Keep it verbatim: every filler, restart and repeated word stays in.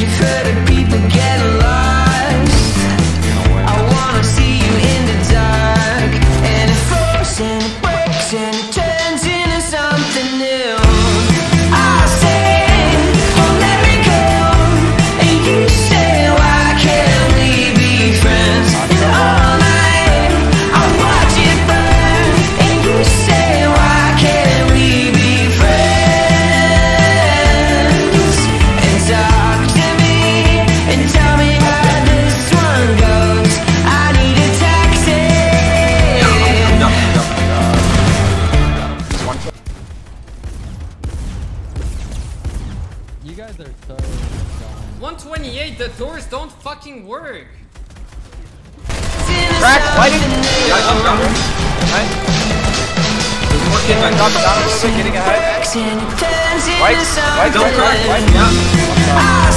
You've heard of people get lost. I wanna see you in the dark, and it falls and it breaks and it turns into something new. I say, oh let me go, and you say, why can't we be friends? And all night I watch it burn, and you say, why can't we be friends? And talk to me and tell me how this one goes. I need a taxi. You guys are so dumb. one twenty-eight, the doors don't fucking work. Crack, lighting! Yeah, I'm down. Right? There's more kids, I'm dropping down a little bit, getting ahead. White, white, don't crack, white, yeah.